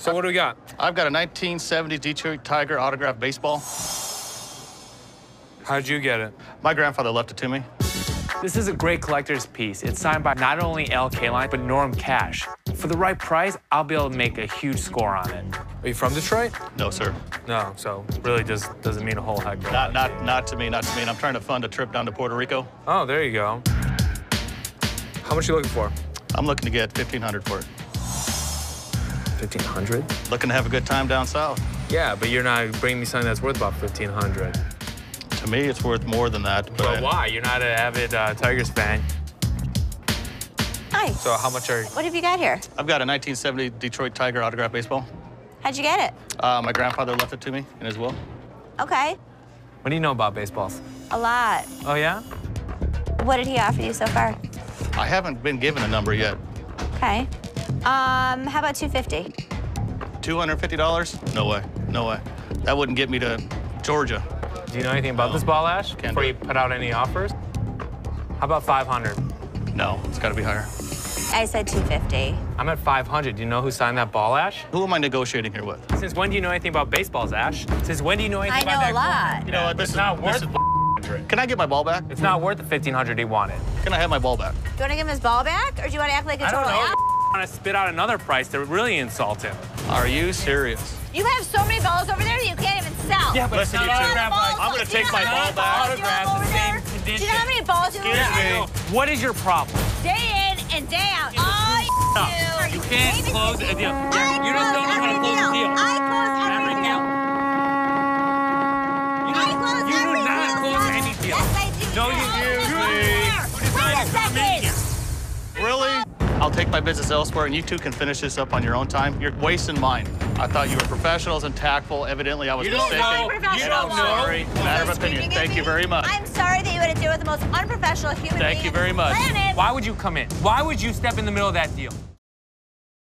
So what do we got? I've got a 1970 Detroit Tiger autographed baseball. How'd you get it? My grandfather left it to me. This is a great collector's piece. It's signed by not only L. Kaline, but Norm Cash. For the right price, I'll be able to make a huge score on it. Are you from Detroit? No, sir. No, so really just doesn't mean a whole heck. Not to me, not to me. And I'm trying to fund a trip down to Puerto Rico. Oh, there you go. How much are you looking for? I'm looking to get $1,500 for it. 1,500? Looking to have a good time down south. Yeah, but you're not bringing me something that's worth about 1,500. To me, it's worth more than that. But why? You're not an avid Tigers fan. Hi. So how much are you? What have you got here? I've got a 1970 Detroit Tiger autographed baseball. How'd you get it? My grandfather left it to me in his will. Okay. What do you know about baseballs? A lot. Oh, yeah? What did he offer you so far? I haven't been given a number yet. Okay. How about $250? $250? No way, no way. That wouldn't get me to Georgia. Do you know anything about this ball, Ash? Can't Before do you it. put out any offers? How about 500? No, it's gotta be higher. I said $250. I'm at 500. Do you know who signed that ball, Ash? Who am I negotiating here with? Since when do you know anything about baseballs, Ash? Since when do you know anything I about know that? a lot. You know what, It's not worth Can I get my ball back? It's not worth the 1,500 he wanted. Can I have my ball back? Do you want to give him his ball back, or do you want to act like a I don't total know. ass? I want to spit out another price to really insult him. Are you serious? You have so many balls over there that you can't even sell. Yeah, but Listen, it's you not two. autograph like I'm gonna take my ball back. autograph the same condition. Do you know how many balls you Excuse have? me. What is your problem? Day in and day out. All you You can't close a deal. You just don't know how to close a deal. I close every deal. I close You every do not deal. close any deal. Yes, I do. No, you do. Wait a second. Really? I'll take my business elsewhere, and you two can finish this up on your own time. You're wasting mine. I thought you were professionals and tactful. Evidently, I was You don't mistaken. know. You don't know. Sorry. Matter of opinion. Thank you very much. I'm sorry that you had to deal with the most unprofessional human being Thank you on the very much. planet. Why would you come in? Why would you step in the middle of that deal?